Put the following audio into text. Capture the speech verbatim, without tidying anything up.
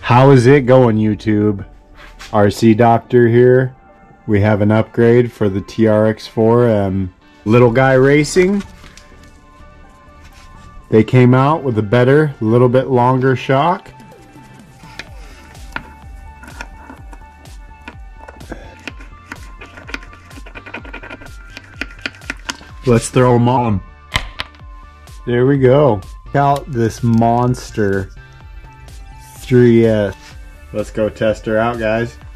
How is it going, YouTube? R C Doctor here. We have an upgrade for the T R X four M. Little guy racing. They came out with a better, little bit longer shock. Let's throw them on. There we go. Check out this monster three S. Let's go test her out, guys.